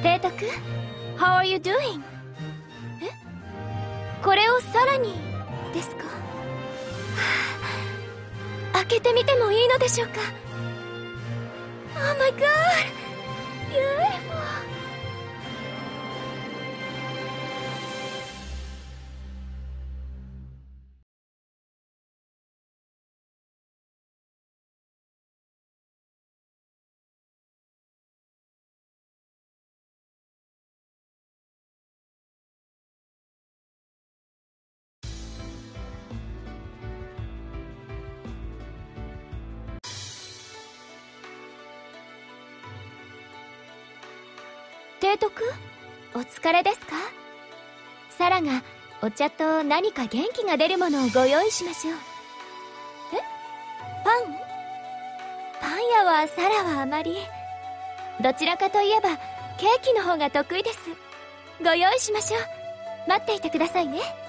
提督 How are you doing? え、これをさらにですか？はあ、開けてみてもいいのでしょうか？ Oh my god! Beautiful! 提督、お疲れですか？サラがお茶と何か元気が出るものをご用意しましょう。え？パン？パン屋はサラはあまり。どちらかといえばケーキの方が得意です。ご用意しましょう。待っていてくださいね。